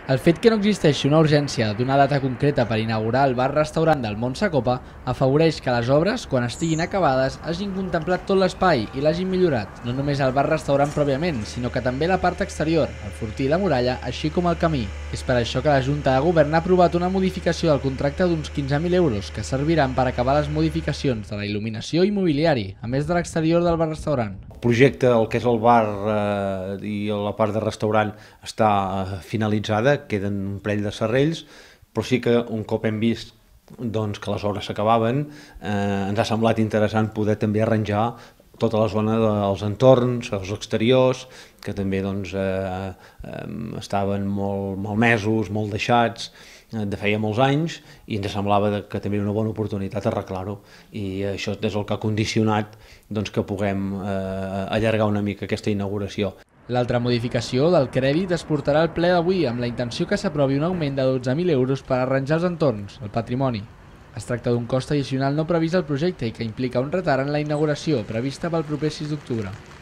El fet que no existeixi una urgència d'una data concreta per inaugurar el bar-restaurant del Mont Sacopa afavoreix que les obres, quan estiguin acabades, hagin contemplat tot l'espai i l'hagin millorat, no només el bar-restaurant pròpiament, sinó que també la part exterior, el fortí i la muralla, així com el camí. És per això que la Junta de Govern ha aprovat una modificació del contracte d'uns 15.000 euros que serviran per acabar les modificacions de la il·luminació i mobiliari, a més de l'exterior del bar-restaurant. El projecte, el que és el bar i la part de restaurant, està finalitzada, queden un parell de serrells, però sí que un cop hem vist que les obres s'acabaven, ens ha semblat interessant poder també arranjar tota la zona dels entorns, els exteriors, que també estaven molt malmesos, molt deixats, de feia molts anys, i ens semblava que també era una bona oportunitat arreglar-ho, i això és el que ha condicionat que puguem allargar una mica aquesta inauguració. L'altra modificació del crèdit es portarà al ple d'avui amb la intenció que s'aprovi un augment de 12.000 euros per arranjar els entorns, el patrimoni. Es tracta d'un cost addicional no previst al projecte i que implica un retard en la inauguració prevista pel proper 6 d'octubre.